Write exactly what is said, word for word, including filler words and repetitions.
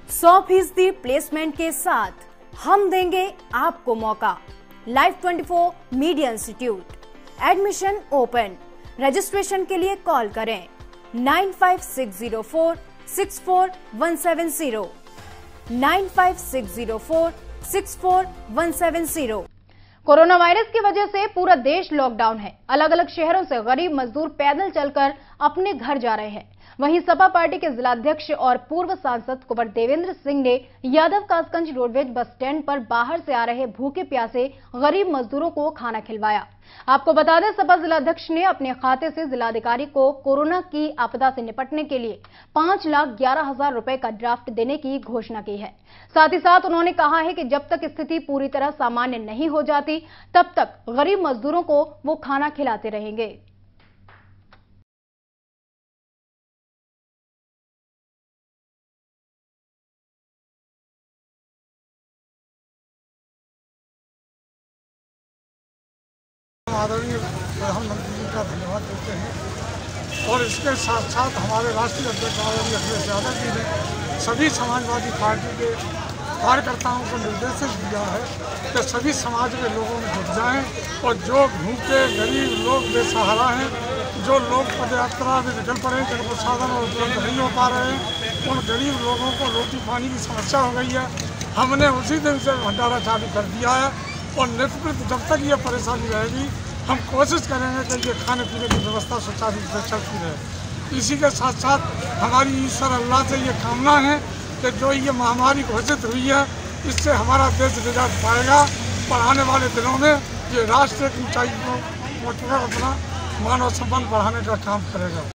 सौ फीसदी प्लेसमेंट के साथ हम देंगे आपको मौका। लाइफ चौबीस media institute, admission open. Registration के लिए कॉल करें nine five six zero four six four one seven zero, nine five six zero four six four one seven zero. Corona virus की वजह से पूरा देश लॉकडाउन है। अलग अलग शहरों से गरीब मजदूर पैदल चलकर अपने घर जा रहे हैं। वहीं सपा पार्टी के जिलाध्यक्ष और पूर्व सांसद कुंवर देवेंद्र सिंह ने Yadav Kasganj roadways bus stand पर बाहर से आ रहे भूखे प्यासे गरीब मजदूरों को खाना खिलवाया। आपको बता दें, सपा जिलाध्यक्ष ने अपने खाते से जिलाधिकारी को कोरोना की आपदा से निपटने के लिए पांच लाख ग्यारह हजार रुपए का ड्राफ्ट देने की घोषणा की है। साथ ही साथ उन्होंने कहा है कि जब तक स्थिति पूरी तरह सामान्य नहीं हो जाती, तब तक गरीब मजदूरों को वो खाना खिलाते रहेंगे। आदरणीय प्रधानमंत्री जी का धन्यवाद देते हैं और इसके साथ साथ हमारे राष्ट्रीय अध्यक्ष आदरणीय अखिलेश यादव जी ने सभी समाजवादी पार्टी के कार्यकर्ताओं को निर्देश दिया है कि सभी समाज के लोगों में जुट जाएं और जो भूखे गरीब लोग बेसहारा हैं, जो लोग पदयात्रा में निकल पड़े, जिनको साधन उपलब्ध नहीं हो पा रहे हैं, उन गरीब लोगों को रोटी पानी की समस्या हो गई है। हमने उसी दिन से भंडारा चालू कर दिया है और निष्कृत जब तक ये परेशानी रहेगी, हम कोशिश करेंगे कि ये खाने पीने की व्यवस्था सुचारू रूप से चलती रहे। इसी के साथ साथ हमारी ईश्वर अल्लाह से ये कामना है कि जो ये महामारी घोषित हुई है, इससे हमारा देश निजात पाएगा और आने वाले दिनों में ये राष्ट्र की ऊंचाई को अपना मानव संपन्न बढ़ाने का काम करेगा।